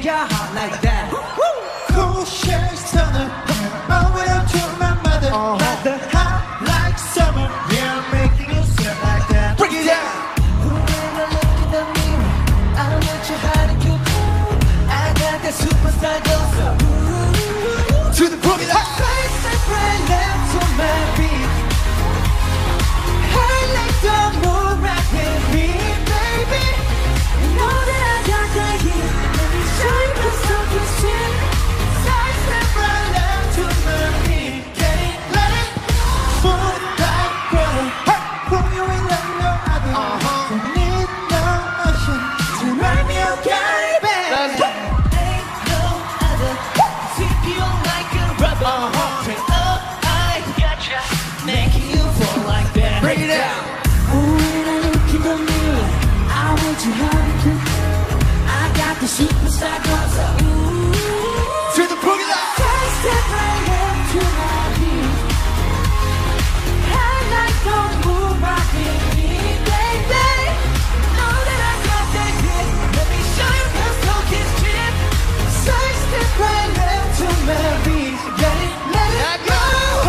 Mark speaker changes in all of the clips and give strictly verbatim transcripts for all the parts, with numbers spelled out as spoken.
Speaker 1: your heart like that.
Speaker 2: Cool shades stunner, over to my mother.
Speaker 1: Uh-huh.
Speaker 2: Mother hot like summer. Yeah, I'm making you sweat like that.
Speaker 1: Break it down.
Speaker 3: When I look in the mirror, I don't want you hiding your cool. I got that superstar glow, so ooh.
Speaker 1: To the boogie line.
Speaker 3: Face that right left to my beat. I like the moon right with me, baby. You know that I got that heat. Let me show you the something sweet.
Speaker 2: Side step right left to my beat. Get it, let it, smooth like butter. Hey, pull you in like no other.
Speaker 1: Uh-huh.
Speaker 2: Don't need no ocean to remind me of Caribbean.
Speaker 1: Let's go.
Speaker 3: Ain't no other. Tip you like a rubber.
Speaker 1: Uh-huh.
Speaker 3: Turn up, I gotcha. Making you fall like that.
Speaker 1: Break it down.
Speaker 3: When I look in the mirror, I want you hard to. I got the superstar gloves up.
Speaker 1: To the boogie line.
Speaker 3: Take step right up to my beat. I like the move rocking me, baby. Know that I got that hit. Let me show you the focus chip.
Speaker 2: Side step right left to my beat. Get it, let it
Speaker 1: Let
Speaker 2: go.
Speaker 1: go.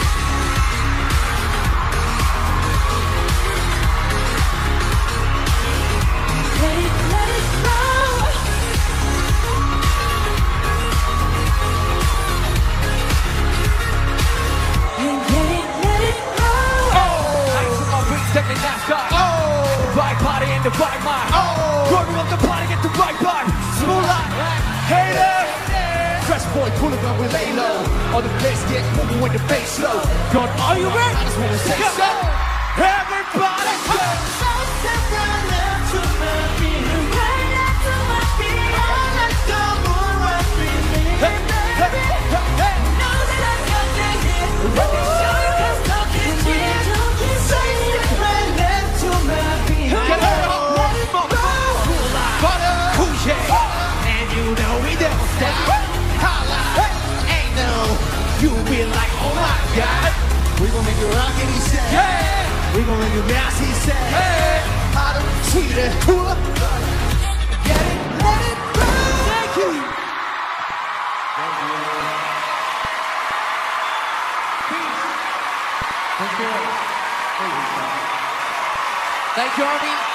Speaker 3: Let it, let it flow. And let it, let it flow.
Speaker 4: Ice on my wrist, take the NASCAR.
Speaker 1: Oh.
Speaker 4: Right body in the right mind.
Speaker 1: Oh.
Speaker 4: Corner of the body, get the right body.
Speaker 1: Smooth like
Speaker 4: Hater.
Speaker 1: Fresh boy pulling up with lay low. All the place get moving with the bass slow.
Speaker 4: God, are you ready?
Speaker 1: I just wanna say
Speaker 4: Go.
Speaker 1: so.
Speaker 4: Everybody, go.
Speaker 2: Side step right left to my beat.
Speaker 3: Right up to my feet.
Speaker 2: I like the moon right with me.
Speaker 1: Hey, hey, hey, hey.
Speaker 3: Know that I got that hit. Let me show you 'cause talking shit.
Speaker 2: Side step right left to my beat.
Speaker 1: Get her up. Butter.
Speaker 4: Who's yeah? And you know we don't stop.
Speaker 1: Holla. Hey.
Speaker 4: Ain't no, you be like, oh my God.
Speaker 1: We gon' make you rock and he said.
Speaker 4: Yeah.
Speaker 1: We gon' make you bounce, he said.
Speaker 4: Hey.
Speaker 1: Hotter, sweeter, cooler.
Speaker 2: Get it, let it go.
Speaker 4: Thank you. Thank you, Army.